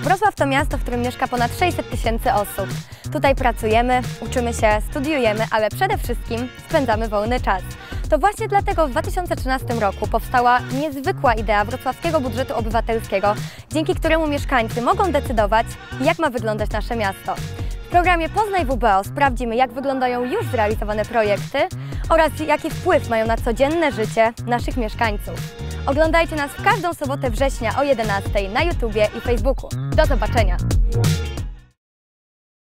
Wrocław to miasto, w którym mieszka ponad 600 tysięcy osób. Tutaj pracujemy, uczymy się, studiujemy, ale przede wszystkim spędzamy wolny czas. To właśnie dlatego w 2013 roku powstała niezwykła idea wrocławskiego budżetu obywatelskiego, dzięki któremu mieszkańcy mogą decydować, jak ma wyglądać nasze miasto. W programie Poznaj WBO sprawdzimy, jak wyglądają już zrealizowane projekty oraz jaki wpływ mają na codzienne życie naszych mieszkańców. Oglądajcie nas w każdą sobotę września o 11:00 na YouTubie i Facebooku. Do zobaczenia!